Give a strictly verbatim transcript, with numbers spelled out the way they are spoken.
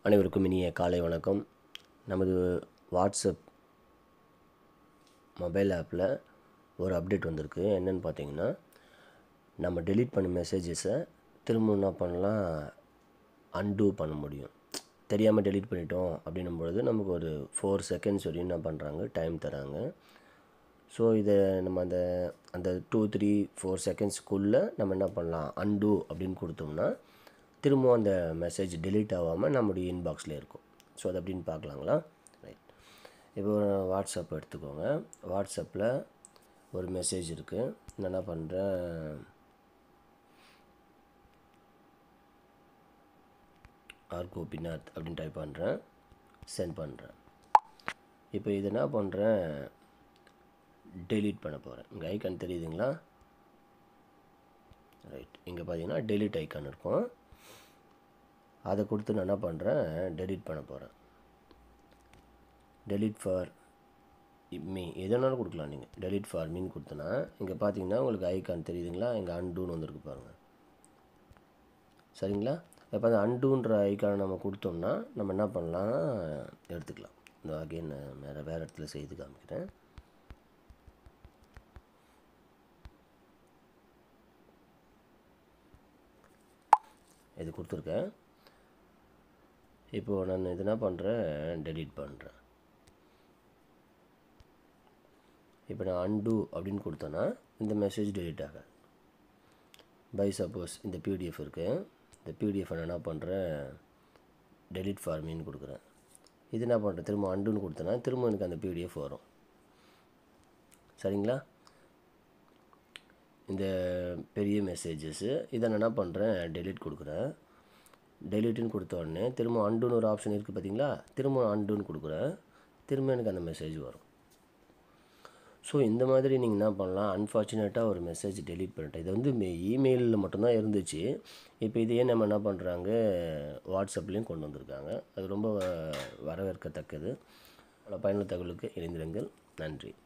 அனைவருக்கும் இனிய காலை வணக்கம். நமது வாட்ஸ்அப் மொபைல் ஆப்பில் ஒரு அப்டேட் வந்திருக்கு. என்னென்னு பார்த்தீங்கன்னா, நம்ம டெலீட் பண்ண மெசேஜஸை திரும்ப என்ன பண்ணலாம், அன்டூ பண்ண முடியும். தெரியாமல் டெலீட் பண்ணிட்டோம் அப்படின்னும் பொழுது நமக்கு ஒரு ஃபோர் செகண்ட்ஸ் வரையும் என்ன பண்ணுறாங்க, டைம் தராங்க. ஸோ இதை நம்ம அந்த அந்த டூ த்ரீ ஃபோர் செகண்ட்ஸ்க்குள்ளே நம்ம என்ன பண்ணலாம், அன்டூ அப்படின்னு கொடுத்தோம்னா திரும்பவும் அந்த மெசேஜ் டெலீட் ஆகாமல் நம்முடைய இன்பாக்ஸில் இருக்கும். ஸோ அது அப்படின்னு பார்க்கலாங்களா? ரைட். இப்போ வாட்ஸ்அப் எடுத்துக்கோங்க. வாட்ஸ்அப்பில் ஒரு மெசேஜ் இருக்குது. நான் என்ன பண்ணுறேன், ஆர் கோபிநாத் அப்படின்னு டைப் பண்ணுறேன், சென்ட் பண்ணுறேன். இப்போ இது என்ன பண்ணுறேன், டெலீட் பண்ண போகிறேன். இங்கே ஐக்கான் தெரியுதுங்களா? ரைட். இங்கே பார்த்தீங்கன்னா டெலீட் ஐக்கான் இருக்கும். அதை கொடுத்து நான் என்ன பண்ணுறேன், டெலீட் பண்ண போகிறேன். டெலீட் ஃபார் மீ எதனாலும் கொடுக்கலாம். நீங்கள் டெலீட் ஃபார் மீன்னு கொடுத்தனா இங்கே பார்த்தீங்கன்னா உங்களுக்கு ஐக்கான் தெரியுதுங்களா? இங்கே அன்டூன்னு வந்திருக்கு பாருங்கள். சரிங்களா? இப்போ அந்த அன்டூன்ற ஐக்கானை நம்ம கொடுத்தோம்னா நம்ம என்ன பண்ணலாம், எடுத்துக்கலாம். இந்த அகைன் வேறு வேறு இடத்துல செய்து காமிக்கிறேன். இது கொடுத்துருக்கேன். இப்போது நான் இது என்ன பண்ணுறேன், டெலீட் பண்ணுறேன். இப்போ நான் அன்டூ அப்படின்னு கொடுத்தேன்னா இந்த மெசேஜ் டெலீட் ஆகாது. பை சப்போஸ் இந்த பிடிஎஃப் இருக்குது, இந்த பிடிஎஃப் நான் என்ன பண்ணுறேன், டெலீட் ஃபார் மீன்னு கொடுக்குறேன். இது என்ன பண்ணுறேன், திரும்ப அன்டூன்னு கொடுத்தேன்னா திரும்ப எனக்கு அந்த பிடிஎஃப் வரும். சரிங்களா? இந்த பெரிய மெசேஜஸ்ஸு இதை நான் என்ன பண்ணுறேன், டெலீட் கொடுக்குறேன். டெலீட்டுன்னு கொடுத்த உடனே திரும்ப அன்டூன்னு ஒரு ஆப்ஷன் இருக்குது பார்த்தீங்களா? திரும்ப அன்டூன்னு கொடுக்குறேன். திரும்ப எனக்கு அந்த மெசேஜ் வரும். ஸோ இந்த மாதிரி நீங்கள் என்ன பண்ணலாம், அன்ஃபார்ச்சுனேட்டாக ஒரு மெசேஜ் டெலீட் பண்ணிட்டேன். இது வந்து இமெயிலில் மட்டும்தான் இருந்துச்சு. இப்போ இதையே நம்ம என்ன பண்ணுறாங்க, வாட்ஸ்அப்லேயும் கொண்டு வந்திருக்காங்க. அது ரொம்ப வரவேற்கத்தக்கது. பல பயனுள்ள தகவலுக்கு இணைந்திருங்கள். நன்றி.